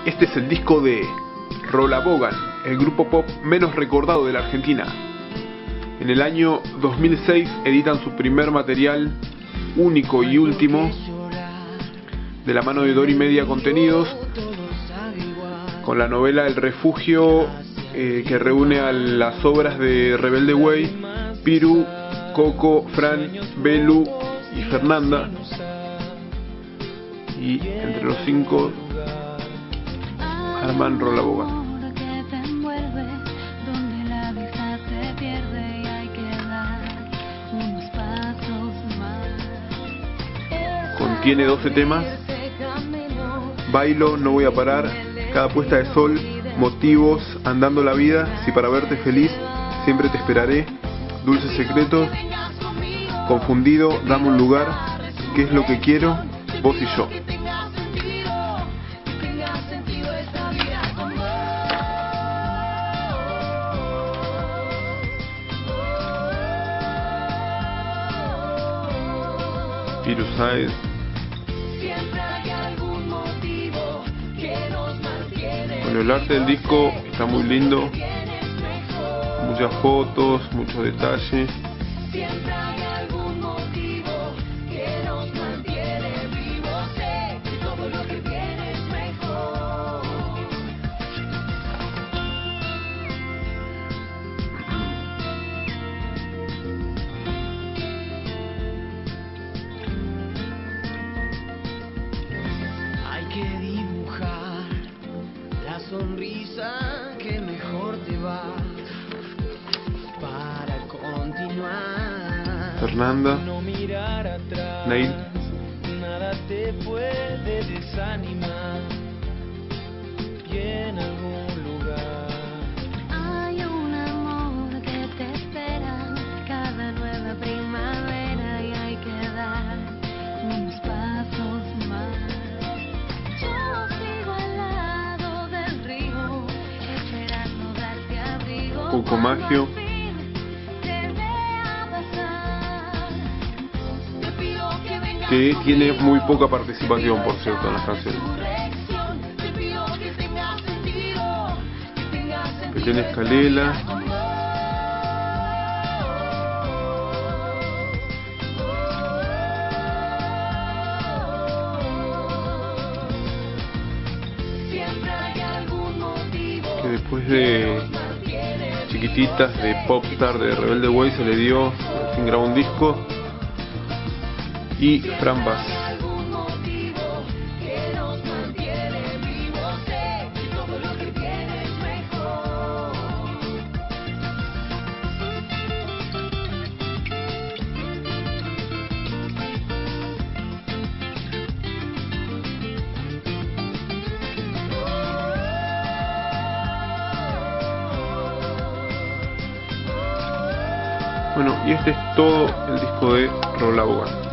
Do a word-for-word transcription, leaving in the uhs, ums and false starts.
Este es el disco de Rola Bogan, el grupo pop menos recordado de la Argentina. En el año dos mil seis editan su primer material, único y último, de la mano de Dori Media Contenidos, con la novela El Refugio, eh, que reúne a las obras de Rebelde Way, Piru, Coco, Fran, Belu y Fernanda. Y entre los cinco arman Rola Bogan. Contiene doce temas: Bailo, No voy a parar, Cada puesta de sol, Motivos, Andando la vida, Si para verte feliz, Siempre te esperaré, Dulces secretos, Confundido, Dame un lugar, ¿Qué es lo que quiero?, Vos y yo. Piru Sáez. Bueno, el arte del disco está muy lindo, muchas fotos, muchos detalles. Que dibujar la sonrisa que mejor te va para continuar. Fernanda, no mirar atrás, Neil. Nada te puede desanimar. Y en algún lugar hay un amor que te espera cada nueva primavera y hay que dar unos pasos más. Coco Maggio, que tiene muy poca participación, por cierto, en las canciones. Belén Escalela, que después de Chiquititas, de Popstar, de Rebelde Way, se le dio, al fin grabó un disco. Y Fran Bass. Bueno, y este es todo el disco de Rola Bogan.